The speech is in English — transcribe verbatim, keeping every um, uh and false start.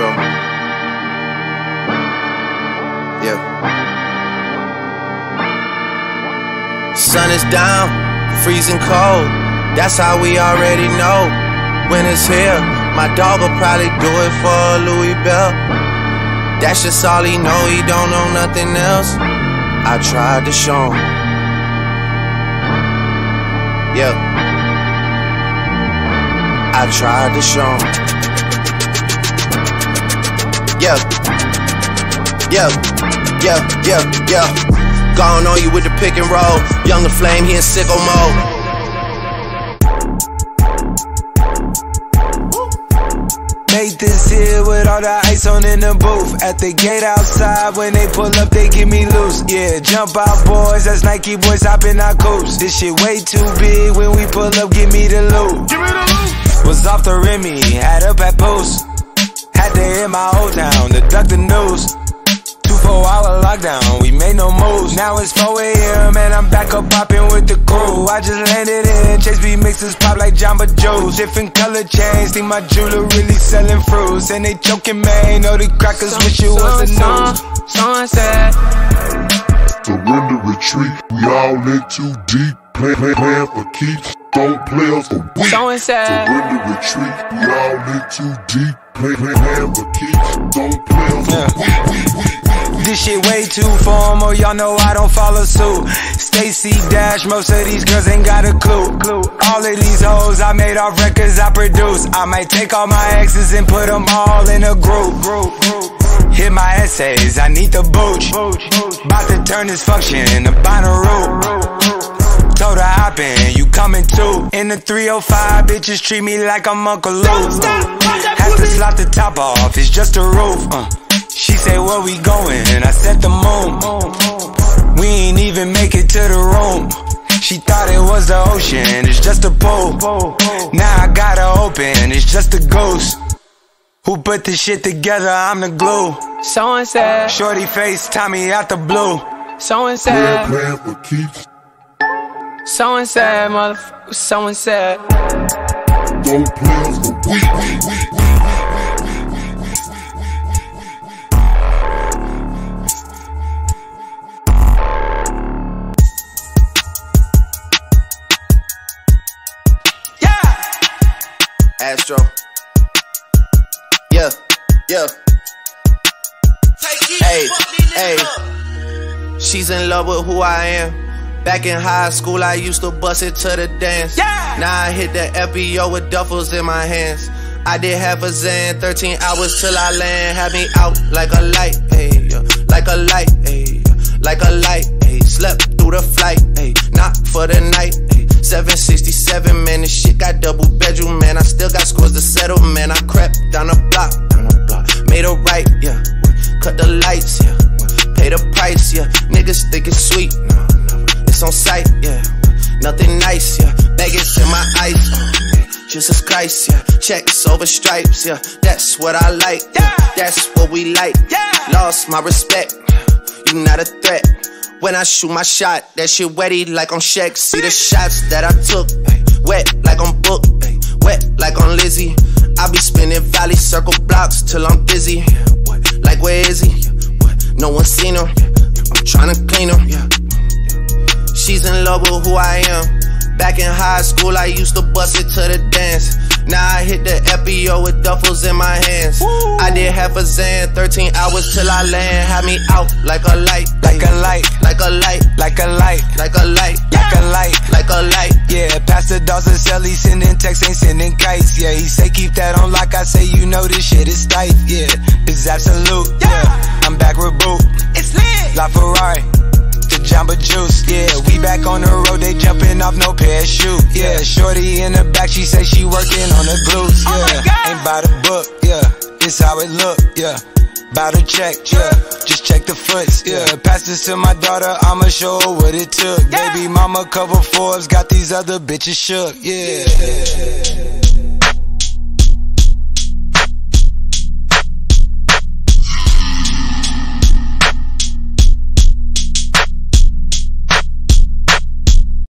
Astro. Yeah. Sun is down, freezing cold. That's how we already know when it's here. My dog will probably do it for a Louis belt. That's just all he know, he don't know nothing else. I tried to show him. Yeah. I tried to show him. Yeah. Yeah. Yeah. Yeah. Yeah. Gone on you with the pick and roll. Young LaFlame, he in sicko mode. Made this here with all the ice on in the booth. At the gate outside, when they pull up, they get me loose. Yeah, jump out boys, that's Nike boys hopping our coupes. This shit way too big, when we pull up, give me the loot. Give me the loot. Was off the Remy, had up at post. Had to hit my old town to duck the news. Two four hour lockdown, we made no moves. Now it's four A M and I'm back up popping with the crew. I just landed in, Chase B mixes pop like Jamba Joe's. Different color chains, think my jeweler really selling fruits. And they joking, man, know the crackers wish it was a news. Someone said surrender, retreat, we all in too deep. Play, play, plan for keeps, don't play us for weeks. Someone said surrender, retreat, we all in too deep. Play, play, plan for keeps, don't play us for weeks. This shit way too formal, y'all know I don't follow suit. Stacy Dash, most of these girls ain't got a clue. All of these hoes I made off records I produce. I might take all my exes and put them all in a group. Hit my essays, I need the booch. About to turn this function into binary. Told her hoppin, you coming too. In the three oh five, bitches treat me like I'm Uncle Luke. Had to slot the top off, it's just a roof. uh. She say, where we going? And I set the moon. We ain't even make it to the room. She thought it was the ocean, it's just a pool. Now I gotta open, it's just a ghost. Who put this shit together? I'm the glue. Someone said Shorty face, Tommy out the blue. Someone said plan for keeps, Someone said motherfucker. Someone said don't play us for weeks. Astro. Yeah, yeah. Hey, hey. She's in love with who I am. Back in high school, I used to bust it to the dance. Yeah. Now I hit the F B O with duffels in my hands. I did half a Zan, thirteen hours till I land. Had me out like a light, hey, like a light, hey, like a light, hey. Slept through the flight, hey, not for the night, hey. seven sixty-seven, man, this shit got double bedroom, man. I still got scores to settle, man. I crept down the block, down the block, made a right, yeah. Cut the lights, yeah. Pay the price, yeah. Niggas think it's sweet, no, no. It's on sight, yeah. Nothing nice, yeah. Baggage in my ice, oh, Jesus Christ, yeah. Checks over stripes, yeah. That's what I like, yeah. That's what we like, yeah. Lost my respect, you not a threat. When I shoot my shot, that shit wetty like on Shaq. See the shots that I took, ay, wet like on Book, ay, wet like on Lizzie. I be spinning valley circle blocks till I'm dizzy. Yeah, what? Like where is he? Yeah, what? No one seen him. Yeah, I'm tryna clean him. Yeah, yeah. She's in love with who I am. Back in high school, I used to bust it to the dance. Now I hit the F B O with duffels in my hands. Woo. I did half a Zan, thirteen hours till I land. Had me out like a light, like a light, like a light, like a light, like a light, like a light, like a light. Yeah, Pastor Dawson sell, he sending texts, ain't sending kites. Yeah, he say keep that on lock. I say you know this shit is tight. Yeah, it's absolute. Yeah, I'm back with Boot. It's lit. La Ferrari. Jamba Juice, yeah, we back on the road, they jumping off no parachute, yeah, shorty in the back, she say she working on the glutes, yeah, ain't by the book, yeah, it's how it look, yeah, bout to check, yeah, just check the foots, yeah, pass this to my daughter, I'ma show her what it took, baby mama cover Forbes, got these other bitches shook, yeah.